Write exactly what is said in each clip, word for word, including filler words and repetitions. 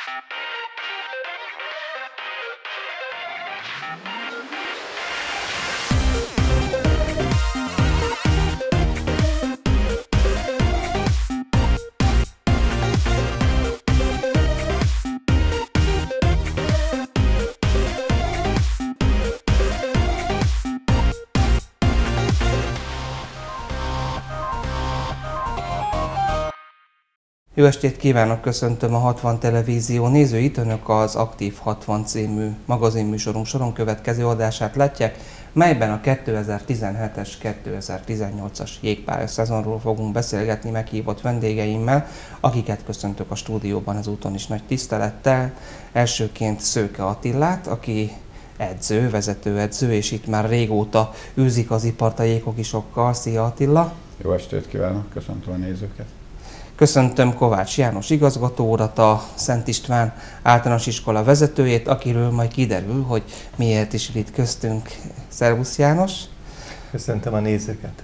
Jó estét kívánok, köszöntöm a hatvan televízió nézőit, önök az Aktív hatvan című magazinműsorunk soron következő adását látják, melyben a kétezer-tizenhetes kétezer-tizennyolcas jégpálya szezonról fogunk beszélgetni meghívott vendégeimmel, akiket köszöntök a stúdióban ezúton is nagy tisztelettel. Elsőként Szőke Attilát, aki edző, vezetőedző, és itt már régóta űzik az ipart a jéghokisokkal. Szia Attila! Jó estét kívánok, köszöntöm a nézőket! Köszöntöm Kovács János igazgató urat, a Szent István általános iskola vezetőjét, akiről majd kiderül, hogy miért is itt köztünk. Szervusz János! Köszöntöm a nézőket!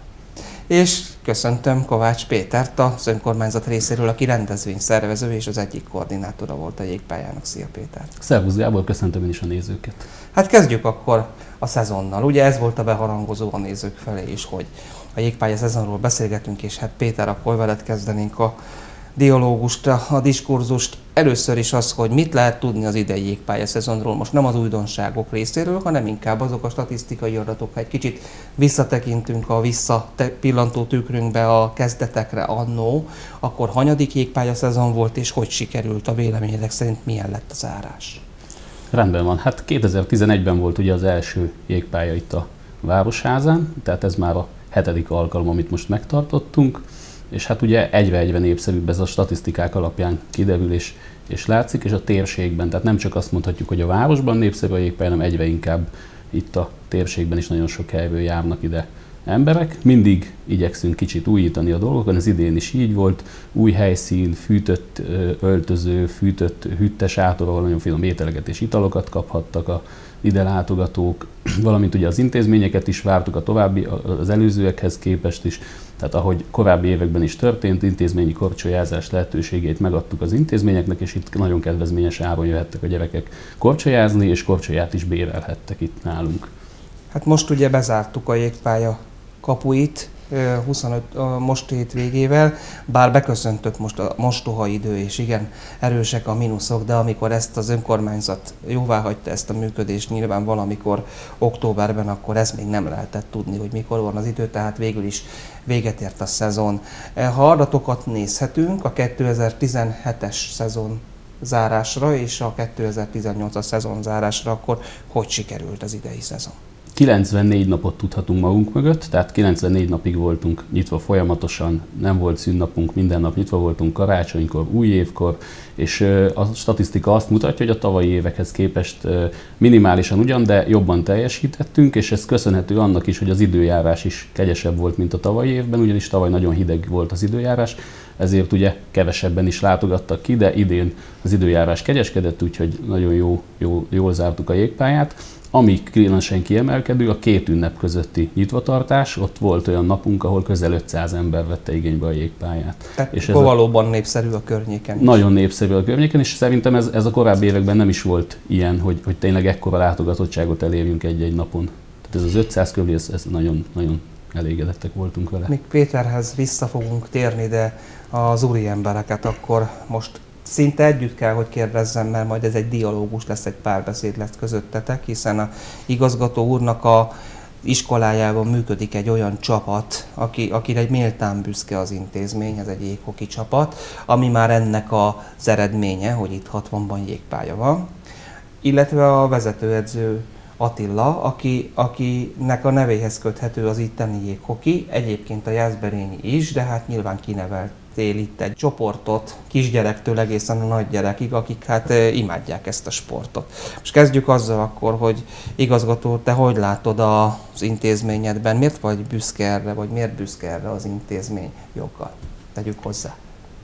És köszöntöm Kovács Pétert, az önkormányzat részéről, aki rendezvényszervező és az egyik koordinátora volt a jégpályának. Szia Péter! Szervusz Gábor, köszöntöm én is a nézőket! Hát kezdjük akkor a szezonnal. Ugye ez volt a beharangozó a nézők felé is, hogy a jégpálya szezonról beszélgetünk, és hát Péter, akkor veled kezdenénk a dialógust, a diskurzust. Először is az, hogy mit lehet tudni az idei jégpálya szezonról, most nem az újdonságok részéről, hanem inkább azok a statisztikai adatok, ha egy kicsit visszatekintünk a visszapillantó tükrünkbe a kezdetekre annó, akkor hanyadik jégpálya szezon volt, és hogy sikerült a véleményedek szerint, milyen lett a zárás? Rendben van. Hát kétezer-tizenegyben volt ugye az első jégpálya itt a Városházán, tehát ez már a hetedik alkalom, amit most megtartottunk, és hát ugye egyre-egyre népszerűbb ez a statisztikák alapján kiderül és, és látszik, és a térségben, tehát nem csak azt mondhatjuk, hogy a városban népszerű a jégpálya, hanem egyre inkább itt a térségben is nagyon sok helyről járnak ide emberek. Mindig igyekszünk kicsit újítani a dolgokon, ez idén is így volt, új helyszín, fűtött öltöző, fűtött hűttes sátor, ahol nagyon finom ételeket és italokat kaphattak a ide látogatók, valamint ugye az intézményeket is vártuk a további, az előzőekhez képest is, tehát ahogy korábbi években is történt, intézményi korcsolyázás lehetőségét megadtuk az intézményeknek, és itt nagyon kedvezményes áron jöhettek a gyerekek korcsolyázni, és korcsolyát is bérelhettek itt nálunk. Hát most ugye bezártuk a jégpálya kapuit, huszonöt a most hét végével, bár beköszöntött most a mostoha idő, és igen, erősek a mínuszok, de amikor ezt az önkormányzat jóvá hagyta ezt a működést, nyilván valamikor októberben, akkor ezt még nem lehetett tudni, hogy mikor van az idő, tehát végül is véget ért a szezon. Ha adatokat nézhetünk, a kétezer-tizenhetes szezon zárásra és a kétezer-tizennyolcas szezon zárásra, akkor hogy sikerült az idei szezon? kilencvennégy napot tudhatunk magunk mögött, tehát kilencvennégy napig voltunk nyitva folyamatosan, nem volt szünnapunk, minden nap nyitva voltunk karácsonykor, új évkor, és a statisztika azt mutatja, hogy a tavalyi évekhez képest minimálisan ugyan, de jobban teljesítettünk, és ez köszönhető annak is, hogy az időjárás is kegyesebb volt, mint a tavalyi évben, ugyanis tavaly nagyon hideg volt az időjárás, ezért ugye kevesebben is látogattak ki, de idén az időjárás kegyeskedett, úgyhogy nagyon jó, jó, jól zártuk a jégpályát. Ami különösen kiemelkedő, a két ünnep közötti nyitvatartás, ott volt olyan napunk, ahol közel ötszáz ember vette igénybe a jégpályát. Tehát és ez valóban a, népszerű a környéken is. Nagyon népszerű a környéken, és szerintem ez, ez a korábbi években nem is volt ilyen, hogy, hogy tényleg ekkora látogatottságot elérjünk egy-egy napon. Tehát ez az ötszáz körül, ez, ez nagyon, nagyon elégedettek voltunk vele. Még Péterhez vissza fogunk térni, de az úri embereket akkor most szinte együtt kell, hogy kérdezzem, mert majd ez egy dialógus lesz, egy párbeszéd lesz közöttetek, hiszen a igazgató úrnak a iskolájában működik egy olyan csapat, aki, akire egy méltán büszke az intézmény, ez egy jéghoki csapat, ami már ennek az eredménye, hogy itt hatvanban jégpálya van, illetve a vezetőedző Attila, aki, akinek a nevéhez köthető az itteni jéghoki, egyébként a Jászberényi is, de hát nyilván kineveltél itt egy csoportot, kisgyerektől egészen a nagygyerekig, akik hát imádják ezt a sportot. Most kezdjük azzal akkor, hogy igazgató, te hogy látod az intézményedben, miért vagy büszke erre, vagy miért büszke erre az intézmény joggal? Tegyük hozzá.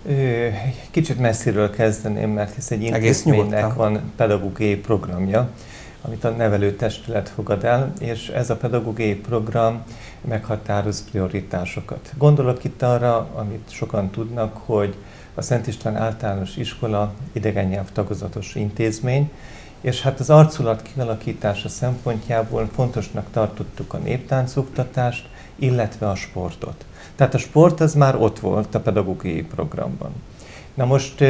Kicsit messziről kezdeném, mert hisz egy intézménynek van pedagógiai programja, amit a nevelőtestület fogad el, és ez a pedagógiai program meghatároz prioritásokat. Gondolok itt arra, amit sokan tudnak, hogy a Szent István Általános Iskola idegennyelv tagozatos intézmény, és hát az arculat kialakítása szempontjából fontosnak tartottuk a néptáncoktatást, illetve a sportot. Tehát a sport az már ott volt a pedagógiai programban. Na most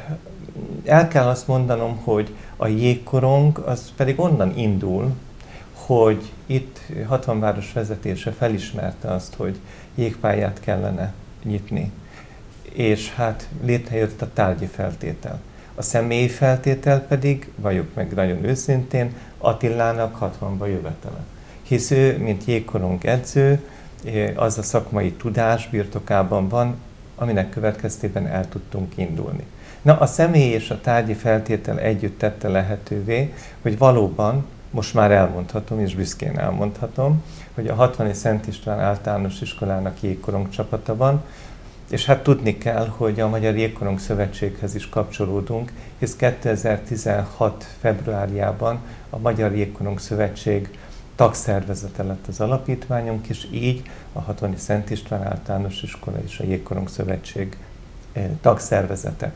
el kell azt mondanom, hogy a jégkorong az pedig onnan indul, hogy itt Hatvanváros vezetése felismerte azt, hogy jégpályát kellene nyitni. És hát létrejött a tárgyi feltétel. A személyi feltétel pedig, valljuk meg nagyon őszintén, Attilának hatvanba jövetele. Hisz ő, mint jégkorong edző, az a szakmai tudás birtokában van, aminek következtében el tudtunk indulni. Na, a személyi és a tárgyi feltétel együtt tette lehetővé, hogy valóban, most már elmondhatom, és büszkén elmondhatom, hogy a hatvani Szent István Általános Iskolának jégkorong csapata van, és hát tudni kell, hogy a Magyar Jégkorong Szövetséghez is kapcsolódunk, hisz kétezer-tizenhat februárjában a Magyar Jégkorong Szövetség tagszervezete lett az alapítványunk, és így a hatvani Szent István Általános Iskola és a Jégkorong Szövetség tagszervezete.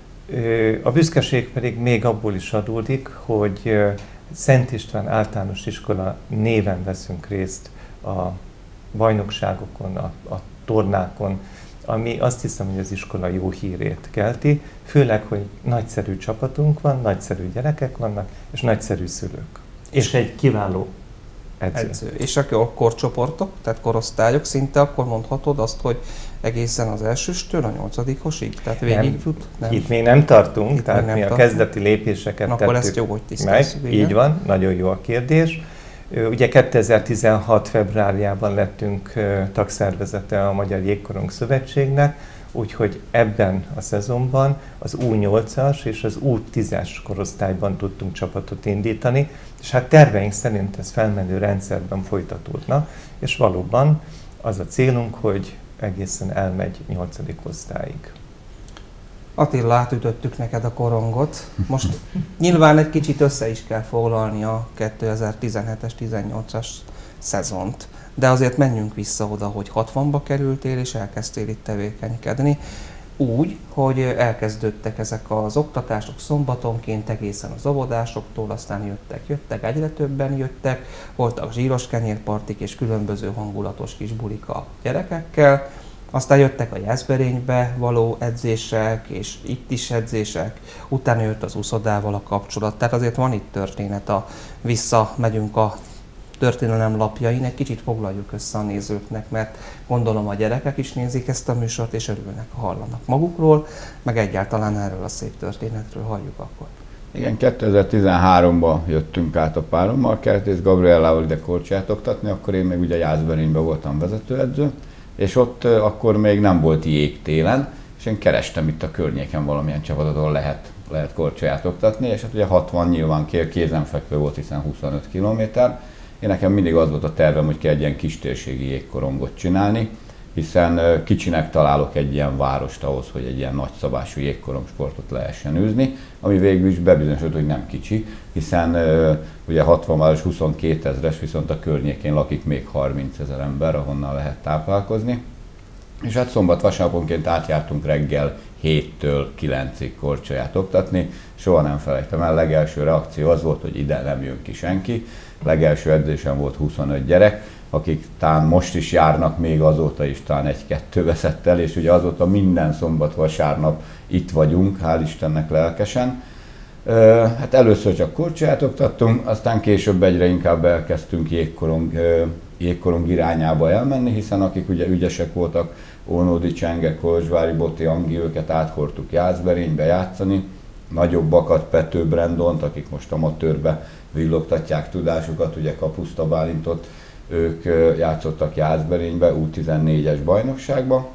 A büszkeség pedig még abból is adódik, hogy Szent István Általános Iskola néven veszünk részt a bajnokságokon, a, a tornákon, ami azt hiszem, hogy az iskola jó hírét kelti, főleg, hogy nagyszerű csapatunk van, nagyszerű gyerekek vannak, és nagyszerű szülők. És egy kiváló edző. edző. És a korcsoportok, tehát korosztályok szinte akkor mondhatod azt, hogy egészen az elsőstől a nyolcadikosig? Tehát végig jut? Nem. Itt még nem tartunk, Itt tehát nem mi tartunk. A kezdeti lépéseket Na, tettük akkor ezt jó, hogy tisztázzuk. Meg. Így van, nagyon jó a kérdés. Ugye kétezer-tizenhat februárjában lettünk tagszervezete a Magyar Jégkorong Szövetségnek, úgyhogy ebben a szezonban az U nyolcas és az U tízes korosztályban tudtunk csapatot indítani, és hát terveink szerint ez felmenő rendszerben folytatódna, és valóban az a célunk, hogy egészen elmegy nyolcadik osztályig. Attila, átütöttük neked a korongot. Most nyilván egy kicsit össze is kell foglalni a kétezer-tizenhetes tizennyolcas szezont. De azért menjünk vissza oda, hogy hatvanba kerültél és elkezdtél itt tevékenykedni. Úgy, hogy elkezdődtek ezek az oktatások szombatonként egészen az óvodásoktól, aztán jöttek, jöttek, egyre többen jöttek, voltak zsíros kenyérpartik és különböző hangulatos kis bulik a gyerekekkel. Aztán jöttek a Jászberénybe való edzések, és itt is edzések, utána jött az úszodával a kapcsolat. Tehát azért van itt történet, a vissza megyünk a történelem lapjain, egy kicsit foglaljuk össze a nézőknek, mert gondolom a gyerekek is nézik ezt a műsort, és örülnek, ha hallanak magukról, meg egyáltalán erről a szép történetről halljuk akkor. Igen, kétezer-tizenháromban jöttünk át a párommal, Kertész Gabriellával ide korcsát oktatni, akkor én még ugye Jászberényben voltam vezetőedző, és ott uh, akkor még nem volt jég télen, és én kerestem itt a környéken valamilyen csapatot, ahol lehet, lehet korcsolyát oktatni, és hát ugye hatvan nyilván kézenfekvő volt, hiszen huszonöt kilométer. Én nekem mindig az volt a tervem, hogy kell egy ilyen kistérségi jégkorongot csinálni, hiszen uh, kicsinek találok egy ilyen várost ahhoz, hogy egy ilyen nagyszabású jégkorongsportot lehessen űzni, ami végül is bebizonyosodott, hogy nem kicsi, hiszen uh, ugye hatvan város huszonkétezres, viszont a környékén lakik még harmincezer ember, ahonnan lehet táplálkozni. És hát szombat-vasárnaponként átjártunk reggel héttől kilencig korcsolyát oktatni. Soha nem felejtem el, legelső reakció az volt, hogy ide nem jön ki senki. Legelső edzésen volt huszonöt gyerek, akik talán most is járnak, még azóta is talán egy-kettő veszett el, és ugye azóta minden szombat-vasárnap itt vagyunk, hál' Istennek lelkesen. Hát először csak korcsolyát oktattunk, aztán később egyre inkább elkezdtünk jégkorong, jégkorong irányába elmenni, hiszen akik ugye ügyesek voltak, Ónódi Csenge, Kolozsvári Boti, Angi, őket áthordtuk Jászberénybe játszani, nagyobbakat, Pető Brendont, akik most amatőrbe villogtatják tudásukat, ugye Kapuszta Bálintot, ők játszottak Jászberénybe, U tizennégyes bajnokságba,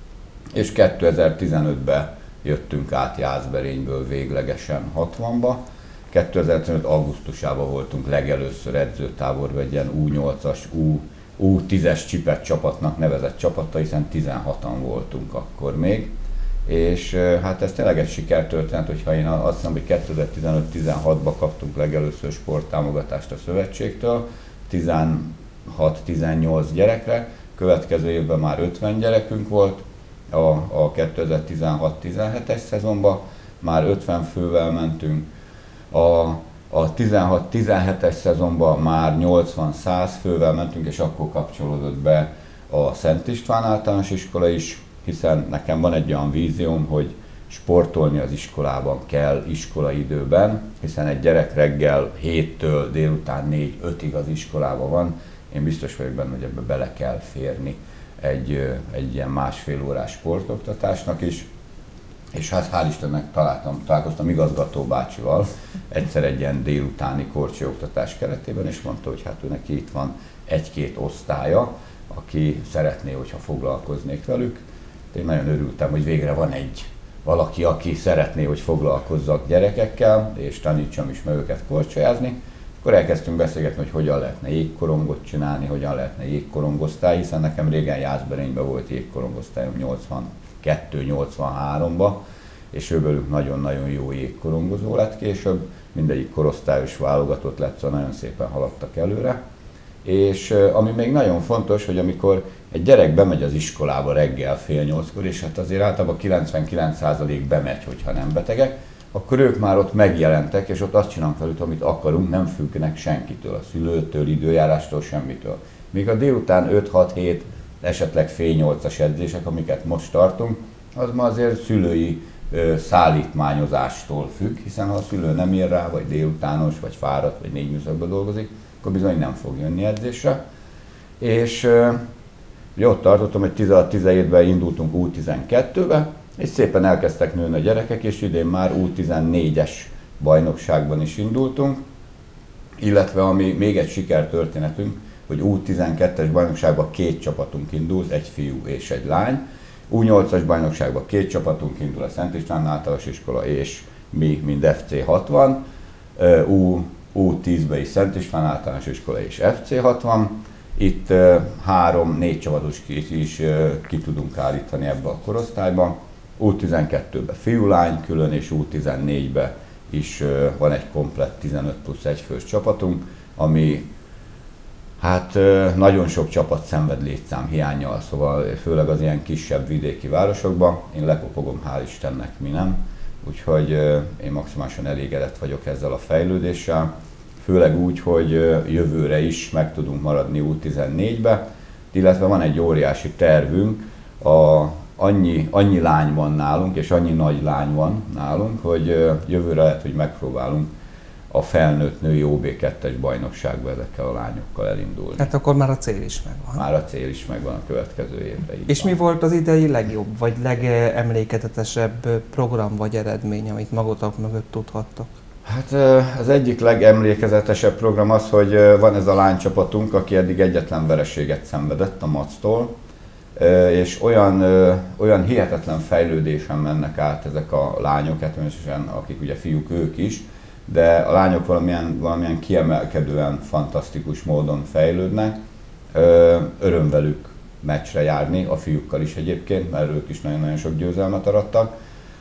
és kétezer-tizenötben jöttünk át Jászberényből véglegesen hatvanba. kétezer-tizenöt augusztusában voltunk legelőször edzőtáborban egy ilyen U nyolcas, U tízes csipet csapatnak nevezett csapata, hiszen tizenhatan voltunk akkor még. És hát ez tényleg egy sikertörténet, hogyha én azt hiszem, hogy kétezer-tizenöt-tizenhatban kaptunk legelőször sporttámogatást a szövetségtől, tizenhat-tizennyolc gyerekre, következő évben már ötven gyerekünk volt, a, a kétezer-tizenhat tizenhetes szezonban, már ötven fővel mentünk, a, a tizenhat tizenhetes szezonban már nyolcvan-száz fővel mentünk, és akkor kapcsolódott be a Szent István Általános Iskola is, hiszen nekem van egy olyan vízióm, hogy sportolni az iskolában kell iskolaidőben, hiszen egy gyerek reggel héttől délután négy-ötig az iskolában van. Én biztos vagyok benne, hogy ebbe bele kell férni egy, egy ilyen másfél órás sportoktatásnak is. És hát hál' Istennek találtam, találkoztam igazgató bácsival egyszer egy ilyen délutáni korcsolyoktatás keretében, és mondta, hogy hát ő neki itt van egy-két osztálya, aki szeretné, hogyha foglalkoznék velük. Én nagyon örültem, hogy végre van egy valaki, aki szeretné, hogy foglalkozzak gyerekekkel, és tanítsam is meg őket korcsolyázni. Akkor elkezdtünk beszélgetni, hogy hogyan lehetne jégkorongot csinálni, hogyan lehetne jégkorongosztály, hiszen nekem régen Jászberényben volt jégkorongosztályom nyolcvankettő nyolcvanháromban, és őbelük nagyon-nagyon jó jégkorongozó lett később, mindegyik korosztályos válogatott lett, szóval nagyon szépen haladtak előre. És ami még nagyon fontos, hogy amikor egy gyerek bemegy az iskolába reggel fél nyolckor, és hát azért általában kilencvenkilenc százalék bemegy, hogyha nem betegek, akkor ők már ott megjelentek, és ott azt csinálunk velük, amit akarunk, nem függnek senkitől, a szülőtől, időjárástól, semmitől. Míg a délután öt-hat-hét, esetleg fél nyolcas edzések, amiket most tartunk, az ma azért szülői ö, szállítmányozástól függ, hiszen ha a szülő nem ér rá, vagy délutános, vagy fáradt, vagy négy műszakban dolgozik, akkor bizony nem fog jönni edzésre. És ö, ott tartottam, hogy tizenhat tizenhétben indultunk U tizenkettőbe, és szépen elkezdtek nőni a gyerekek, és idén már U tizennégyes bajnokságban is indultunk, illetve ami még egy sikertörténetünk, hogy U tizenkettes bajnokságban két csapatunk indult, egy fiú és egy lány. U nyolcas bajnokságban két csapatunk indul, a Szent István Általános Iskola és mi, mind F C hatvan. U, U tízben is Szent István Általános Iskola és F C hatvan. Itt három-négy csapatos ki is ki tudunk állítani ebbe a korosztályban. U tizenkettőben fiú-lány külön, és U tizennégyben is van egy komplett tizenöt plusz egy fős csapatunk, ami hát nagyon sok csapat szenved létszám hiánnyal, szóval főleg az ilyen kisebb vidéki városokban. Én lekopogom, hál' Istennek, mi nem. Úgyhogy én maximálisan elégedett vagyok ezzel a fejlődéssel. Főleg úgy, hogy jövőre is meg tudunk maradni U tizennégybe, illetve van egy óriási tervünk, a, annyi, annyi lány van nálunk, és annyi nagy lány van nálunk, hogy jövőre lehet, hogy megpróbálunk a felnőtt női O B kettes bajnokságba ezekkel a lányokkal elindulni. Hát akkor már a cél is megvan. Már a cél is megvan a következő évre. És van. Mi volt az idei legjobb, vagy legemlékezetesebb program vagy eredmény, amit magatok mögött tudhattok? Hát az egyik legemlékezetesebb program az, hogy van ez a lánycsapatunk, aki eddig egyetlen vereséget szenvedett a MAC-tól, és olyan, olyan hihetetlen fejlődésen mennek át ezek a lányok, természetesen akik ugye fiúk ők is, de a lányok valamilyen, valamilyen kiemelkedően fantasztikus módon fejlődnek. Öröm velük meccsre járni, a fiúkkal is egyébként, mert ők is nagyon-nagyon sok győzelmet arattak.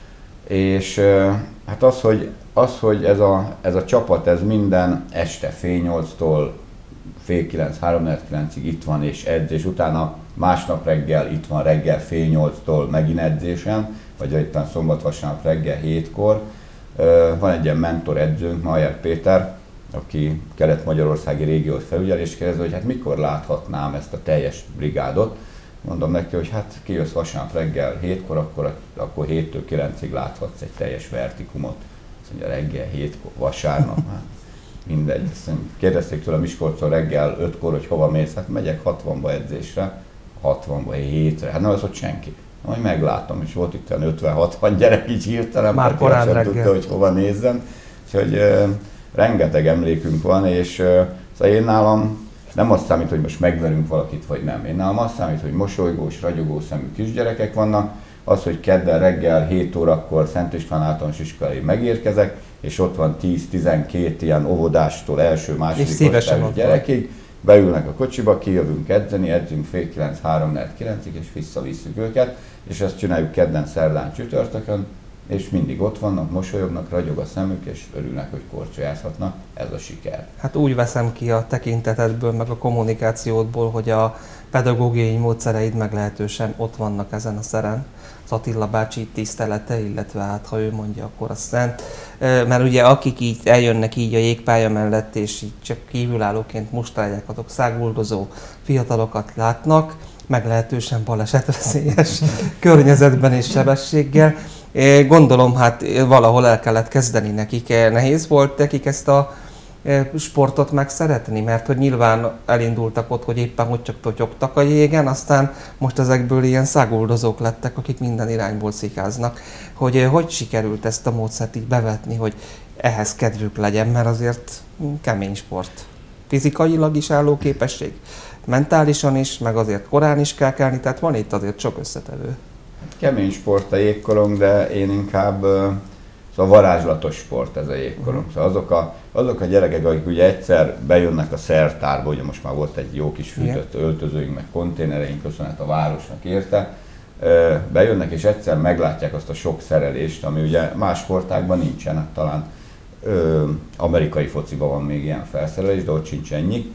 És hát az, hogy, az, hogy ez, a, ez a csapat ez minden este fél nyolctól fél kilenc, háromnegyed kilencig itt van és edz, és utána másnap reggel itt van reggel fél nyolctól megint edzésen, vagy éppen szombat-vasárnap reggel hétkor. Van egy ilyen mentor edzőnk, Mayer Péter, aki Kelet-Magyarországi régiót felügyel, és kérdezi, hogy hát mikor láthatnám ezt a teljes brigádot. Mondom neki, hogy hát kijössz vasárnap reggel hétkor, akkor, akkor héttől kilencig láthatsz egy teljes vertikumot. Azt mondja, reggel hétkor, vasárnap, hát mindegy. Kérdezték tőle Miskolcon reggel ötkor, hogy hova mész, hát megyek hatvanba edzésre, hatvanba, hétre, hát nem az ott senki. Majd meglátom, és volt itt ötven-hatvan gyerek így hirtelen, már korán sem reggel tudta, hogy hova nézzen. Úgyhogy uh, rengeteg emlékünk van, és uh, szóval én nálam nem azt számít, hogy most megverünk valakit, vagy nem. Én nálam azt számít, hogy mosolygós, ragyogó szemű kisgyerekek vannak, az, hogy kedden reggel hét órakor Szent István Általános Iskolai megérkezek, és ott van tíz-tizenkét ilyen óvodástól első, második osztályos gyerekig, beülnek a kocsiba, kijövünk edzeni, edzünk fél kilenc, háromnegyed kilencig, és visszavisszük őket, és ezt csináljuk kedden, szerdán, csütörtökön, és mindig ott vannak, mosolyognak, ragyog a szemük, és örülnek, hogy korcsolyázhatnak. Ez a siker. Hát úgy veszem ki a tekintetedből, meg a kommunikációdból, hogy a pedagógiai módszereid meglehetősen ott vannak ezen a szeren. Az Attila bácsi tisztelete, illetve hát ha ő mondja, akkor a szent. Mert ugye akik így eljönnek így a jégpálya mellett, és így csak kívülállóként mustrálják, azok száguldozó fiatalokat látnak, meglehetősen balesetveszélyes környezetben és sebességgel. Gondolom, hát valahol el kellett kezdeni nekik. Nehéz volt nekik ezt a sportot megszeretni, mert hogy nyilván elindultak ott, hogy éppen hogy csak totyogtak a jégen, aztán most ezekből ilyen száguldozók lettek, akik minden irányból szikáznak. Hogy hogy sikerült ezt a módszert így bevetni, hogy ehhez kedvük legyen, mert azért kemény sport. Fizikailag is álló képesség, mentálisan is, meg azért korán is kell kelni, tehát van itt azért sok összetevő. Kemény sport a jégkorong, de én inkább szóval varázslatos sport ez a jégkorong. Uh-huh. Szóval azok a, azok a gyerekek, akik ugye egyszer bejönnek a szertárba, ugye most már volt egy jó kis fűtött yeah. öltözőink, meg konténereink, köszönet a városnak érte, bejönnek és egyszer meglátják azt a sok szerelést, ami ugye más sportágban nincsen, talán ö, amerikai fociban van még ilyen felszerelés, de ott sincs ennyi.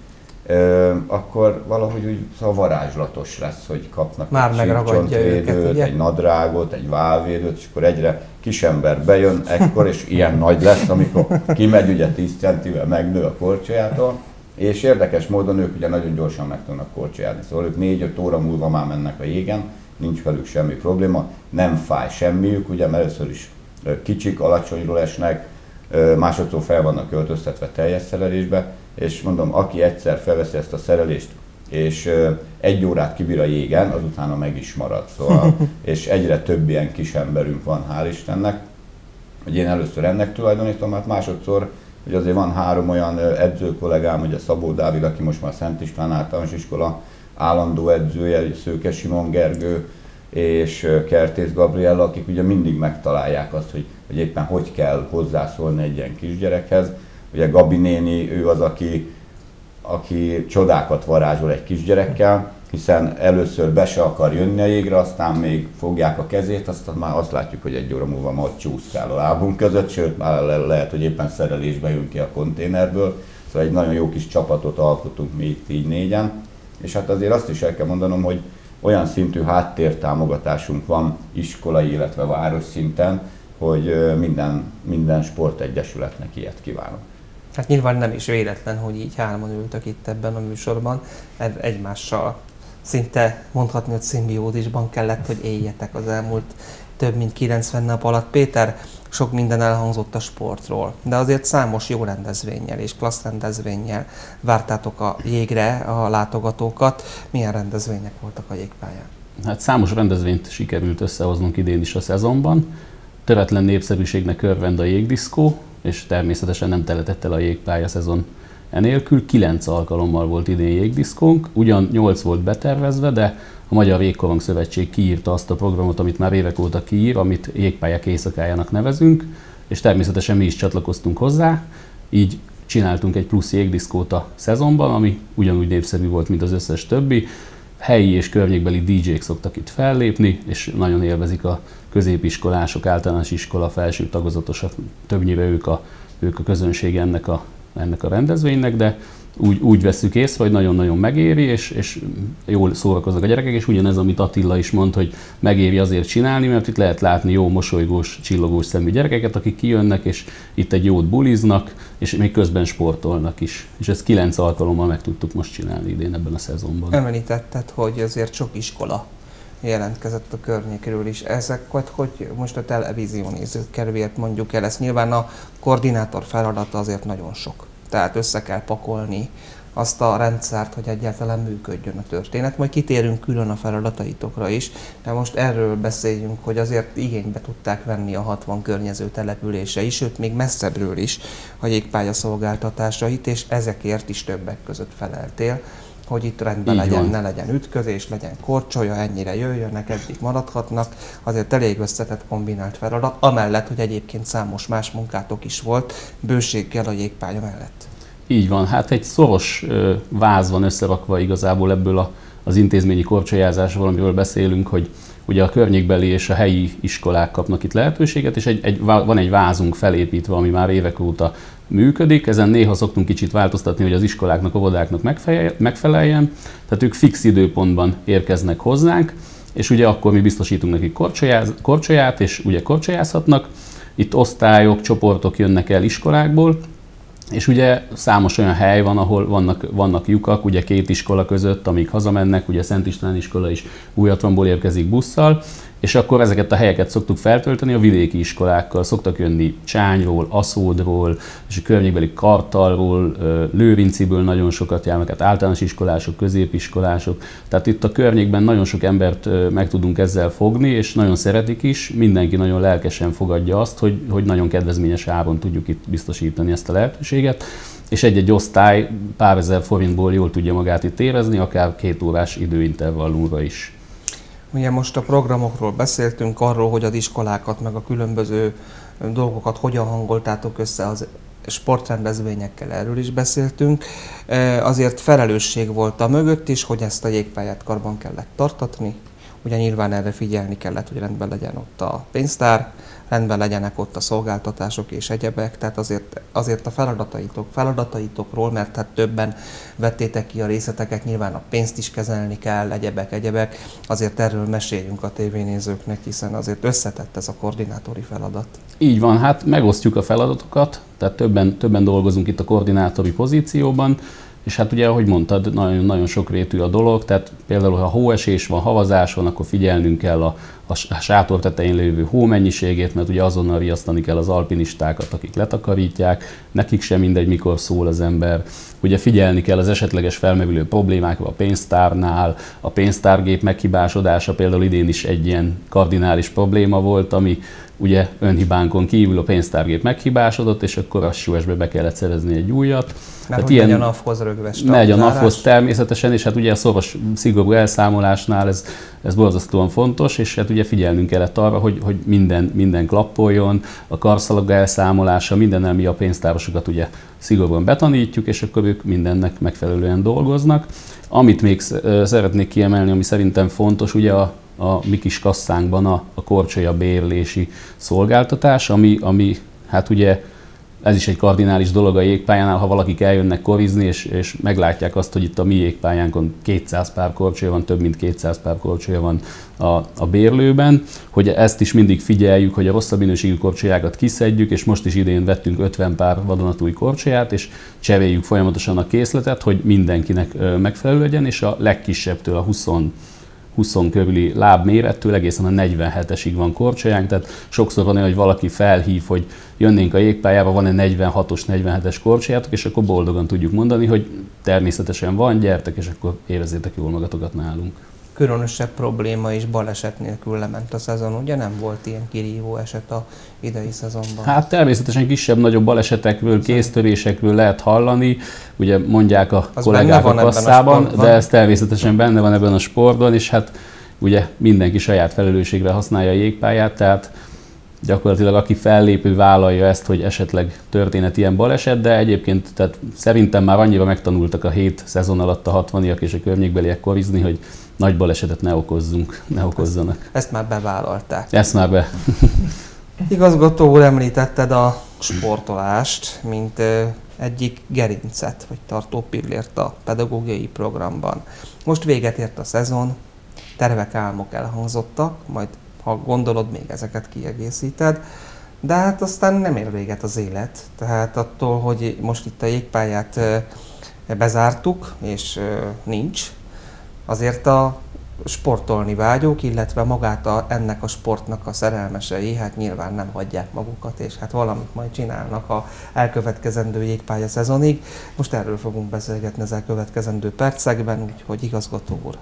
Ö, akkor valahogy úgy szóval varázslatos lesz, hogy kapnak már egy csípcsontvédőt, egy nadrágot, egy válvédőt, és akkor egyre kisember bejön ekkor, és ilyen nagy lesz, amikor kimegy ugye tíz centivel, megnő a korcsolyától, és érdekes módon ők ugye nagyon gyorsan meg tudnak korcsolyázni, szóval ők négy-öt óra múlva már mennek a jégen, nincs velük semmi probléma, nem fáj semmiük, ugye, mert először is kicsik, alacsonyról esnek, másodszor fel vannak költöztetve teljes szerelésbe, és mondom, aki egyszer felveszi ezt a szerelést, és egy órát kibír a jégen, azutána meg is marad. Szóval, és egyre több ilyen kis emberünk van, hál' Istennek, hogy én először ennek tulajdonítom, hát másodszor, hogy azért van három olyan edző kollégám, ugye Szabó Dávid, aki most már Szent István általános iskola állandó edzője, Szőke Simon Gergő és Kertész Gabriella, akik ugye mindig megtalálják azt, hogy, hogy éppen hogy kell hozzászólni egy ilyen kisgyerekhez. Ugye Gabi néni, ő az, aki, aki csodákat varázsol egy kisgyerekkel, hiszen először be se akar jönni a jégre, aztán még fogják a kezét, aztán már azt látjuk, hogy egy óra múlva majd csúszkál a lábunk között, sőt már le- lehet, hogy éppen szerelésbe jön ki a konténerből. Szóval egy nagyon jó kis csapatot alkotunk mi itt így négyen. És hát azért azt is el kell mondanom, hogy olyan szintű háttértámogatásunk van iskolai, illetve város szinten, hogy minden, minden sportegyesületnek ilyet kívánok. Hát nyilván nem is véletlen, hogy így hárman ültök itt ebben a műsorban, egymással szinte mondhatni, hogy szimbiózisban kellett, hogy éljetek az elmúlt több mint kilencven nap alatt. Péter, sok minden elhangzott a sportról, de azért számos jó rendezvénnyel és klassz rendezvénnyel vártátok a jégre a látogatókat. Milyen rendezvények voltak a jégpályán? Hát számos rendezvényt sikerült összehoznunk idén is a szezonban. Töretlen népszerűségnek örvend a jégdiszkó, és természetesen nem teletett el a jégpálya szezon enélkül. Kilenc alkalommal volt idén jégdiszkónk, ugyan nyolc volt betervezve, de a Magyar Jégkorong Szövetség kiírta azt a programot, amit már évek óta kiír, amit jégpályák éjszakájának nevezünk, és természetesen mi is csatlakoztunk hozzá, így csináltunk egy plusz jégdiszkót a szezonban, ami ugyanúgy népszerű volt, mint az összes többi. Helyi és környékbeli dé jék szoktak itt fellépni, és nagyon élvezik a középiskolások, általános iskola, felső tagozatosok, többnyire ők a, ők a közönség ennek a, ennek a rendezvénynek, de úgy, úgy vesszük észre, hogy nagyon-nagyon megéri, és, és jól szórakoznak a gyerekek, és ugyanez, amit Attila is mond, hogy megéri azért csinálni, mert itt lehet látni jó, mosolygós, csillogós szemű gyerekeket, akik kijönnek, és itt egy jót buliznak, és még közben sportolnak is. És ezt kilenc alkalommal meg tudtuk most csinálni idén ebben a szezonban. Említetted, hogy azért sok iskola jelentkezett a környékről is. Ezek, hogy most a televízió nézők kedvéért mondjuk el, ezt nyilván a koordinátor feladata azért nagyon sok. Tehát össze kell pakolni azt a rendszert, hogy egyáltalán működjön a történet. Majd kitérünk külön a feladataitokra is, de most erről beszéljünk, hogy azért igénybe tudták venni a hatvan környező települése is, sőt még messzebbről is a jégpálya szolgáltatásait, és ezekért is többek között feleltél, hogy itt rendben legyen, van. Ne legyen ütközés, legyen korcsolya, ennyire jöjjönek, eddig maradhatnak. Azért elég összetett kombinált feladat, amellett, hogy egyébként számos más munkátok is volt, bőséggel a jégpálya mellett. Így van, hát egy szoros ö, váz van összerakva igazából ebből a, az intézményi korcsolyázásból, amiről beszélünk, hogy ugye a környékbeli és a helyi iskolák kapnak itt lehetőséget, és egy, egy, van egy vázunk felépítve, ami már évek óta működik. Ezen néha szoktunk kicsit változtatni, hogy az iskoláknak, óvodáknak megfeleljen. Tehát ők fix időpontban érkeznek hozzánk, és ugye akkor mi biztosítunk nekik korcsolyát, és ugye korcsolyázhatnak. Itt osztályok, csoportok jönnek el iskolákból, és ugye számos olyan hely van, ahol vannak, vannak lyukak, ugye két iskola között, amíg hazamennek, ugye Szent István iskola is Újhatvanból érkezik busszal, és akkor ezeket a helyeket szoktuk feltölteni a vidéki iskolákkal. Szoktak jönni Csányról, Aszódról, és a környékbeli Kartalról, Lőrinciből nagyon sokat járnak, hát általános iskolások, középiskolások. Tehát itt a környékben nagyon sok embert meg tudunk ezzel fogni, és nagyon szeretik is. Mindenki nagyon lelkesen fogadja azt, hogy, hogy nagyon kedvezményes áron tudjuk itt biztosítani ezt a lehetőséget. És egy-egy osztály pár ezer forintból jól tudja magát itt érezni, akár két órás időintervallumra is. Ugye most a programokról beszéltünk, arról, hogy az iskolákat, meg a különböző dolgokat hogyan hangoltátok össze az sportrendezvényekkel, erről is beszéltünk. Azért felelősség volt a mögött is, hogy ezt a jégpályát karban kellett tartatni. Ugye nyilván erre figyelni kellett, hogy rendben legyen ott a pénztár, rendben legyenek ott a szolgáltatások és egyebek, tehát azért, azért a feladataitok, feladataitokról, mert hát többen vettétek ki a részleteket, nyilván a pénzt is kezelni kell, egyebek, egyebek, azért erről meséljünk a tévénézőknek, hiszen azért összetett ez a koordinátori feladat. Így van, hát megosztjuk a feladatokat, tehát többen, többen dolgozunk itt a koordinátori pozícióban, és hát ugye, ahogy mondtad, nagyon, nagyon sokrétű a dolog, tehát például, ha hóesés van, havazás van, akkor figyelnünk kell a, a sátor tetején lévő hó mennyiségét, mert ugye azonnal riasztani kell az alpinistákat, akik letakarítják, nekik sem mindegy, mikor szól az ember. Ugye figyelni kell az esetleges felmerülő problémákra a pénztárnál, a pénztárgép meghibásodása például idén is egy ilyen kardinális probléma volt, ami ugye önhibánkon kívül a pénztárgép meghibásodott, és akkor a es be be kellett szerezni egy újat. Mert hogy megy a NAV-hoz rögves megy a NAV-hoz természetesen, és hát ugye a szoros, szigorú elszámolásnál ez, ez borzasztóan fontos, és hát ugye figyelnünk kellett arra, hogy, hogy minden, minden klappoljon, a karszalaga elszámolása, mindennel mi a pénztárosokat ugye szigorúan betanítjuk, és akkor ők mindennek megfelelően dolgoznak. Amit még szeretnék kiemelni, ami szerintem fontos, ugye a a mi kis kasszánkban a, a korcsolya bérlési szolgáltatás, ami, ami hát ugye ez is egy kardinális dolog a jégpályánál, ha valakik eljönnek korizni, és, és meglátják azt, hogy itt a mi jégpályánkon kétszáz pár korcsolya van, több mint kétszáz pár korcsolya van a, a bérlőben, hogy ezt is mindig figyeljük, hogy a rosszabb minőségű korcsolyákat kiszedjük, és most is idén vettünk ötven pár vadonatúj korcsolyát, és cseréljük folyamatosan a készletet, hogy mindenkinek megfelelő legyen, és a legkisebbtől a húsz húsz körüli lábmérettől egészen a negyvenhetesig van korcsolyánk, tehát sokszor van olyan, hogy valaki felhív, hogy jönnénk a jégpályába, van egy negyvenhatos, negyvenhetes korcsolyátok, és akkor boldogan tudjuk mondani, hogy természetesen van, gyertek, és akkor érezzétek jól magatokat nálunk. Különösebb probléma és baleset nélkül lement a szezon, ugye nem volt ilyen kirívó eset a idei szezonban? Hát természetesen kisebb-nagyobb balesetekről, kéztörésekről lehet hallani, ugye mondják a az kollégák a kasszában, de ez természetesen benne van ebben a sportban, és hát ugye mindenki saját felelősségre használja a jégpályát, tehát gyakorlatilag aki fellépő vállalja ezt, hogy esetleg történhet ilyen baleset, de egyébként tehát szerintem már annyira megtanultak a hét szezon alatt a hatvaniak és a környékbeliek korizni, hogy nagy balesetet ne okozzunk, ne okozzanak. Ezt, ezt már bevállalták. Ezt már be. Igazgató úr, említetted a sportolást, mint egyik gerincet, vagy tartó pillért a pedagógiai programban. Most véget ért a szezon, tervek, álmok elhangzottak, majd ha gondolod, még ezeket kiegészíted, de hát aztán nem ér véget az élet. Tehát attól, hogy most itt a jégpályát bezártuk, és nincs, azért a sportolni vágyók, illetve magát a, ennek a sportnak a szerelmesei, hát nyilván nem hagyják magukat, és hát valamit majd csinálnak a elkövetkezendő jégpálya szezonig. Most erről fogunk beszélgetni az elkövetkezendő percekben, úgyhogy igazgató úr.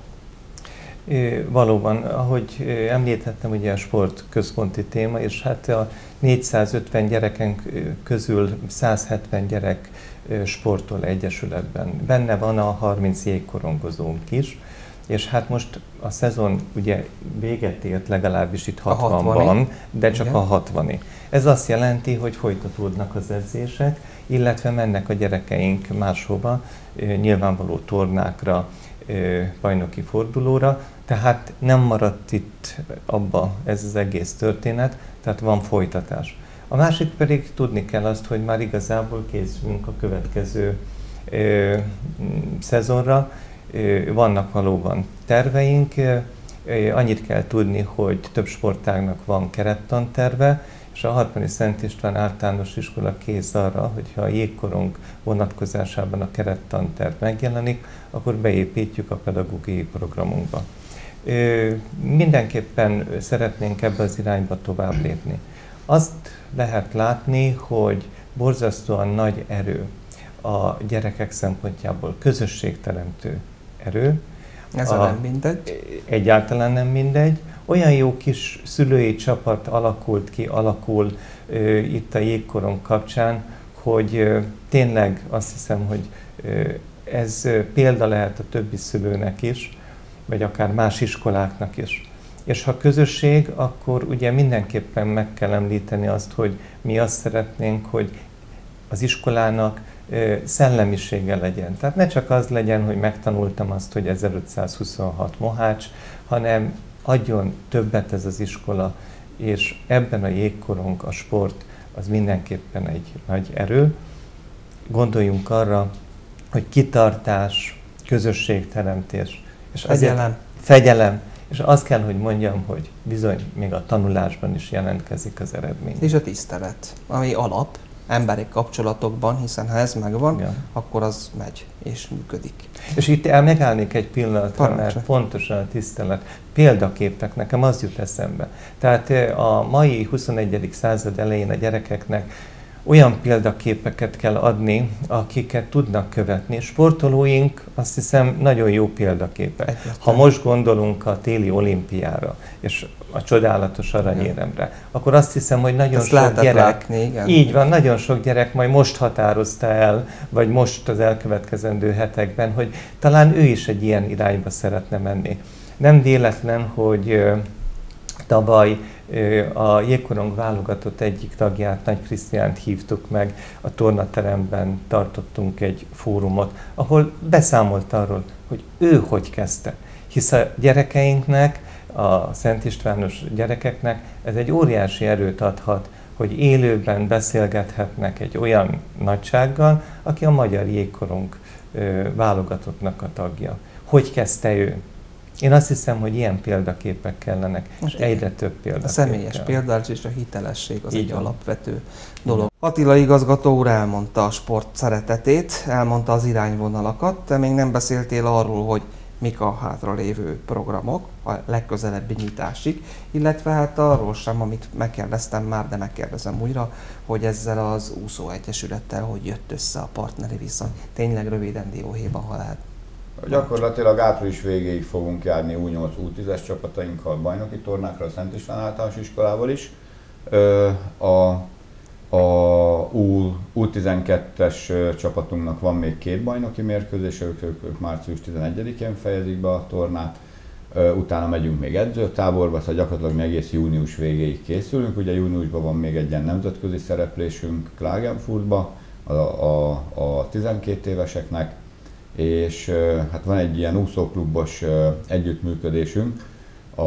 Valóban, ahogy említettem, ugye a sport központi téma, és hát a négyszázötven gyereken közül száz hetven gyerek sportol egyesületben. Benne van a harminc jégkorongozónk is, és hát most a szezon ugye véget ért legalábbis itt hatvanban, de csak igen. A hatvani. Ez azt jelenti, hogy folytatódnak az edzések, illetve mennek a gyerekeink máshova, nyilvánvaló tornákra, bajnoki fordulóra, Tehát nem maradt itt abba ez az egész történet, tehát van folytatás. A másik pedig tudni kell azt, hogy már igazából készülünk a következő ö, szezonra. Ö, vannak valóban terveink, ö, annyit kell tudni, hogy több sportágnak van kerettanterve, és a Hartmani Szent István Általános Iskola kész arra, hogyha a jégkorong vonatkozásában a kerettanterv megjelenik, akkor beépítjük a pedagógiai programunkba. Ö, mindenképpen szeretnénk ebbe az irányba tovább lépni. Azt lehet látni, hogy borzasztóan nagy erő a gyerekek szempontjából, közösségteremtő erő. Ez a, nem mindegy. Egyáltalán nem mindegy. Olyan jó kis szülői csapat alakult ki, alakul ö, itt a jégkorong kapcsán, hogy ö, tényleg azt hiszem, hogy ö, ez ö, példa lehet a többi szülőnek is, vagy akár más iskoláknak is. És ha közösség, akkor ugye mindenképpen meg kell említeni azt, hogy mi azt szeretnénk, hogy az iskolának ö, szellemisége legyen. Tehát ne csak az legyen, hogy megtanultam azt, hogy ezerötszázhuszonhat Mohács, hanem adjon többet ez az iskola, és ebben a jégkorong, a sport, az mindenképpen egy nagy erő. Gondoljunk arra, hogy kitartás, közösségteremtés, és fegyelem. fegyelem. És azt kell, hogy mondjam, hogy bizony még a tanulásban is jelentkezik az eredmény. És a tisztelet, ami alap emberi kapcsolatokban, hiszen ha ez megvan, ja. akkor az megy és működik. És itt el megállnék egy pillanatra, mert pontosan a tisztelet példaképek, nekem az jut eszembe. Tehát a mai huszonegyedik század elején a gyerekeknek olyan példaképeket kell adni, akiket tudnak követni. Sportolóink azt hiszem nagyon jó példaképek. Egyetlen. Ha most gondolunk a téli olimpiára és a csodálatos aranyéremre, akkor azt hiszem, hogy nagyon ezt sok gyerek, látni, igen. így van, nagyon sok gyerek majd most határozta el, vagy most az elkövetkezendő hetekben, hogy talán ő is egy ilyen irányba szeretne menni. Nem véletlen, hogy tavaly a jégkorong válogatott egyik tagját, Nagy Krisztiánt hívtuk meg, a tornateremben tartottunk egy fórumot, ahol beszámolt arról, hogy ő hogy kezdte. Hisz a gyerekeinknek, a Szent Istvános gyerekeknek ez egy óriási erőt adhat, hogy élőben beszélgethetnek egy olyan nagysággal, aki a magyar jégkorong válogatottnak a tagja. Hogy kezdte ő? Én azt hiszem, hogy ilyen példaképek kellenek, és egyre több példakép. A személyes példás és a hitelesség az így egy van. Alapvető dolog. Attila igazgató úr elmondta a sport szeretetét, elmondta az irányvonalakat, de még nem beszéltél arról, hogy mik a hátralévő programok a legközelebbi nyitásig, illetve hát arról sem, amit megkérdeztem már, de megkérdezem újra, hogy ezzel az úszó egyesülettel hogy jött össze a partneri viszony. Tényleg röviden dióhéjban, ha lehet. Gyakorlatilag április végéig fogunk járni U nyolc U tízes csapatainkkal bajnoki tornákra a Szent István Általános Iskolával is. A, a U tizenkettes csapatunknak van még két bajnoki mérkőzés, ők, ők, ők március tizenegyedikén fejezik be a tornát. Utána megyünk még edzőtáborba, szóval gyakorlatilag mi egész június végéig készülünk. Ugye júniusban van még egy ilyen nemzetközi szereplésünk Klagenfurtba a, a, a tizenkét éveseknek. És hát van egy ilyen úszóklubos együttműködésünk a,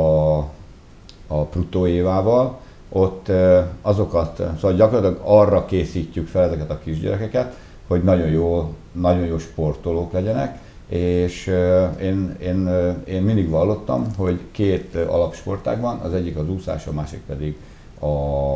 a Prutó Évával. Ott azokat, szóval gyakorlatilag arra készítjük fel ezeket a kisgyerekeket, hogy nagyon jó, nagyon jó sportolók legyenek, és én, én, én mindig vallottam, hogy két alapsportág van, az egyik az úszás, a másik pedig a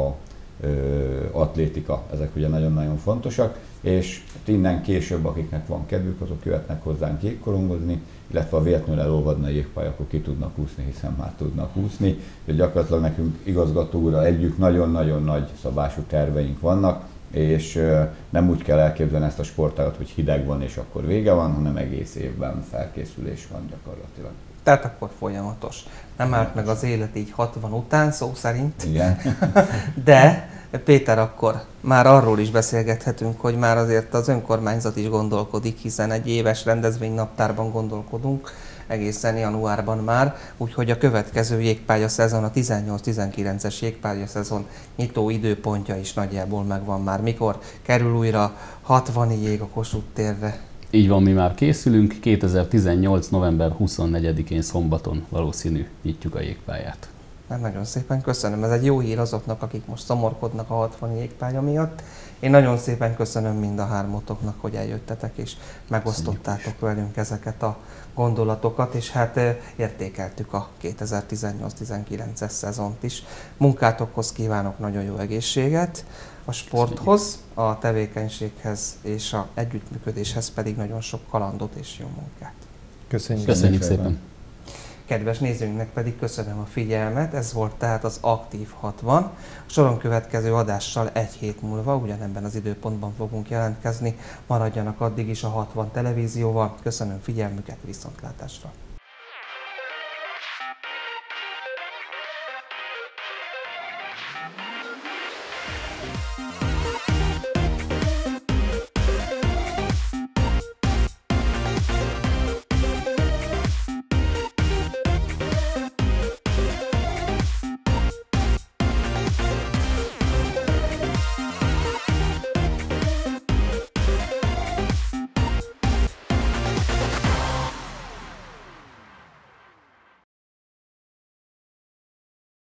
atlétika, ezek ugye nagyon-nagyon fontosak, és innen később, akiknek van kedvük, azok jöhetnek hozzánk jégkorongozni, illetve ha véletlenül elolvadna a jégpálya, akkor ki tudnak úszni, hiszen már tudnak úszni. De gyakorlatilag nekünk igazgató úrral együtt nagyon-nagyon nagy szabású terveink vannak, és nem úgy kell elképzelni ezt a sportágat, hogy hideg van és akkor vége van, hanem egész évben felkészülés van gyakorlatilag. Tehát akkor folyamatos. Nem állt meg az élet így hatvan után, szó szerint. Igen. De Péter, akkor már arról is beszélgethetünk, hogy már azért az önkormányzat is gondolkodik, hiszen egy éves rendezvénynaptárban gondolkodunk, egészen januárban már, úgyhogy a következő jégpálya szezon, a tizennyolc tizenkilences jégpálya szezon nyitó időpontja is nagyjából megvan már. Mikor kerül újra hatvani jég a Kossuth térre? Így van, mi már készülünk. kétezer-tizennyolc. november huszonnegyedikén szombaton valószínű nyitjuk a jégpályát. Hát nagyon szépen köszönöm, ez egy jó hír azoknak, akik most szomorkodnak a hatvan jégpálya miatt. Én nagyon szépen köszönöm mind a hármatoknak, hogy eljöttetek és megosztottátok velünk ezeket a gondolatokat, és hát értékeltük a kétezer-tizennyolc-tizenkilences szezont is. Munkátokhoz kívánok nagyon jó egészséget, a sporthoz, a tevékenységhez és az együttműködéshez pedig nagyon sok kalandot és jó munkát. Köszönjük, Köszönjük szépen! Kedves nézőinknek pedig köszönöm a figyelmet, ez volt tehát az Aktív hatvan. A soron következő adással egy hét múlva, ugyanebben az időpontban fogunk jelentkezni. Maradjanak addig is a hatvan televízióval. Köszönöm figyelmüket, viszontlátásra!